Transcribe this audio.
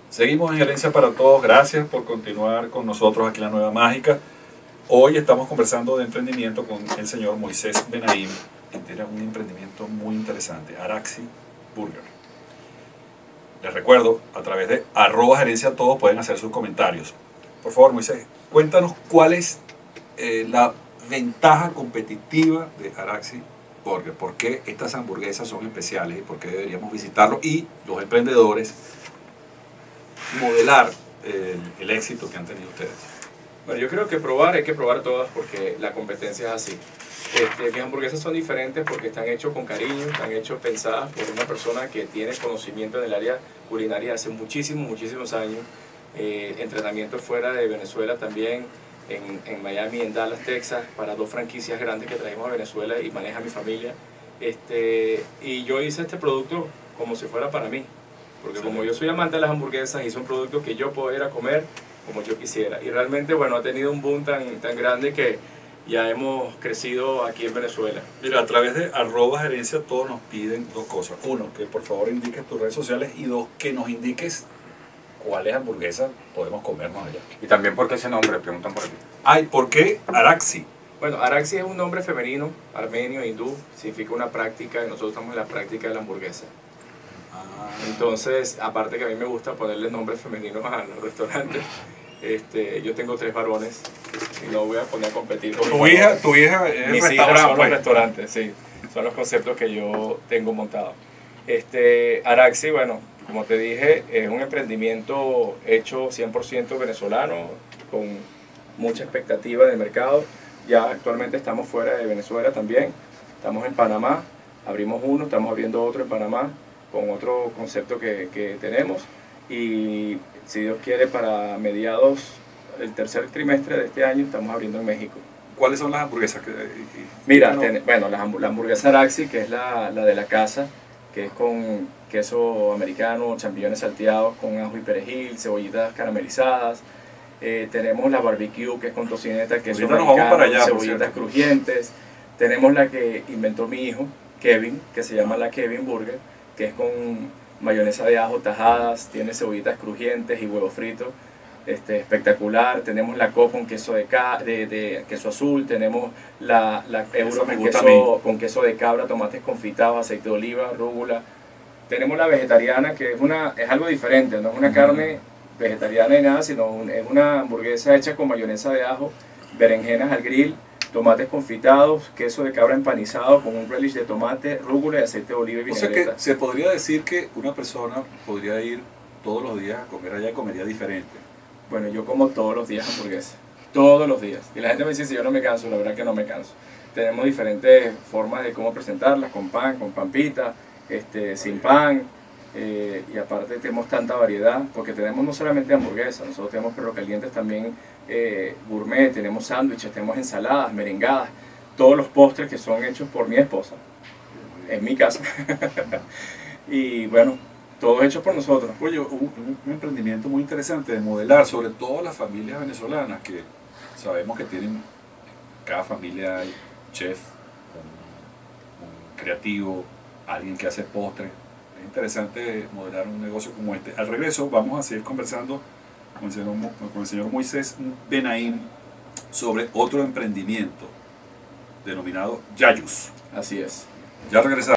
Seguimos en Gerencia para Todos. Gracias por continuar con nosotros aquí en La Nueva Mágica. Hoy estamos conversando de emprendimiento con el señor Moisés Benaim, que tiene un emprendimiento muy interesante, Araxi Burger. Les recuerdo, a través de @gerencia todos pueden hacer sus comentarios. Por favor, Moisés, cuéntanos cuál es la ventaja competitiva de Araxi Burger. ¿Por qué estas hamburguesas son especiales y por qué deberíamos visitarlo? Y los emprendedores modelar el éxito que han tenido ustedes. Bueno, yo creo que hay que probar todas porque la competencia es así. Mis hamburguesas son diferentes porque están hechas con cariño, están hechas pensadas por una persona que tiene conocimiento en el área culinaria hace muchísimos años. Entrenamiento fuera de Venezuela también, en Miami, en Dallas, Texas, para 2 franquicias grandes que trajimos a Venezuela y maneja mi familia. Y yo hice este producto como si fuera para mí. Porque como yo soy amante de las hamburguesas, hice un producto que yo puedo ir a comer como yo quisiera. Y realmente, bueno, ha tenido un boom tan grande que ya hemos crecido aquí en Venezuela. Mira, a través de @gerencia todos nos piden 2 cosas. 1, que por favor indiques tus redes sociales. Y 2, que nos indiques cuáles hamburguesas podemos comernos allá. Y también por qué ese nombre, preguntan por aquí. Ay, ¿por qué Araxi? Bueno, Araxi es un nombre femenino, armenio, hindú, significa una práctica, y nosotros estamos en la práctica de la hamburguesa. Entonces, aparte que a mí me gusta ponerle nombres femeninos a los restaurantes, yo tengo 3 varones y no voy a poner a competir con Tu hija es mis hijas son los restaurantes, sí, son los conceptos que yo tengo montados. Araxi, bueno, como te dije, es un emprendimiento hecho 100% venezolano, con mucha expectativa de mercado. Ya actualmente estamos fuera de Venezuela también, estamos en Panamá, abrimos uno, estamos abriendo otro en Panamá, con otro concepto que tenemos, y si Dios quiere para mediados del tercer trimestre de este año estamos abriendo en México. ¿Cuáles son las hamburguesas? Mira, bueno, la hamburguesa Araxi, que es la de la casa, que es con queso americano, champiñones salteados con ajo y perejil, cebollitas caramelizadas. Tenemos la barbecue, que es con tocineta, queso americano, cebollitas crujientes. Tenemos la que inventó mi hijo, Kevin, que se llama la Kevin Burger, que es con mayonesa de ajo, tajadas, tiene cebollitas crujientes y huevo frito, espectacular. Tenemos la Co con queso de queso azul, tenemos la Euro con queso de cabra, tomates confitados, aceite de oliva, rúgula. Tenemos la vegetariana, que es algo diferente, no es una carne vegetariana ni nada, sino es una hamburguesa hecha con mayonesa de ajo, berenjenas al grill, tomates confitados, queso de cabra empanizado con un relish de tomate, rúgula y aceite de oliva y vinagreta. O sea que se podría decir que una persona podría ir todos los días a comer allá y comería diferente. Bueno, yo como todos los días hamburguesas, todos los días. Y la gente me dice si yo no me canso, la verdad que no me canso. Tenemos diferentes formas de cómo presentarlas, con pan, con pampita, sin pan. Y aparte tenemos tanta variedad, porque tenemos no solamente hamburguesas, nosotros tenemos perros calientes también, gourmet, tenemos sándwiches, tenemos ensaladas, merengadas, todos los postres que son hechos por mi esposa, en mi casa. Y bueno, todo hecho por nosotros. Oye, un emprendimiento muy interesante de modelar, sobre todo las familias venezolanas, que sabemos que tienen, cada familia hay chef, un creativo, alguien que hace postres. Es interesante modelar un negocio como este. Al regreso vamos a seguir conversando con el señor Moisés Benaim sobre otro emprendimiento denominado Yayus. Así es. Ya regresamos.